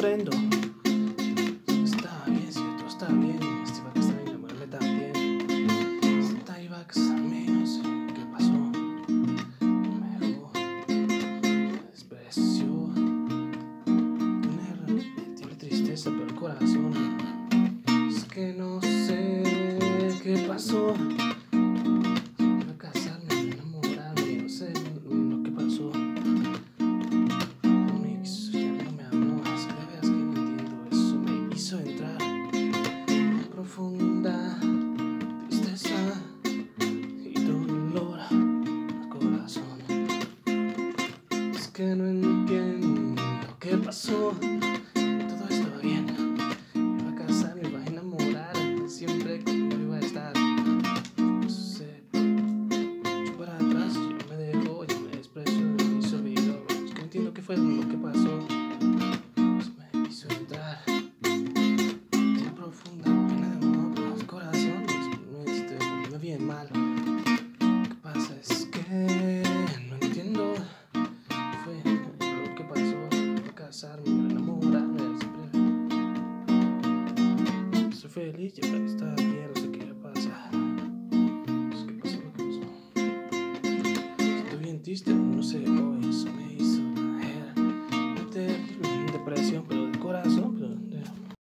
comprendo. Está bien, cierto, está bien. Este va a casar y enamorarme también. Esta iba a casarme, no sé qué pasó. Me dejó, me despreció. Me dio tristeza por el corazón. Es que no sé qué pasó. Iba a casarme, enamorarme, no sé lo que pasó. No me quiso, ya no me habló. Es que de veras que no entiendo eso. Me hizo entrar en profunda tristeza y dolor al corazón. Es que no entiendo qué pasó. Todo estaba bien. Iba a casarme, iba a enamorar. Siempre conmigo iba a estar. No sé, yo para atrás, yo me dejó, yo me despreció, me hizo olvidar. Es que no entiendo qué fue lo que pasó. Pues me hizo entrar en profunda pena de amor por los corazones. Me volvió bien mal. Lo que pasa es que no entiendo qué fue lo que pasó. Iba a casarme.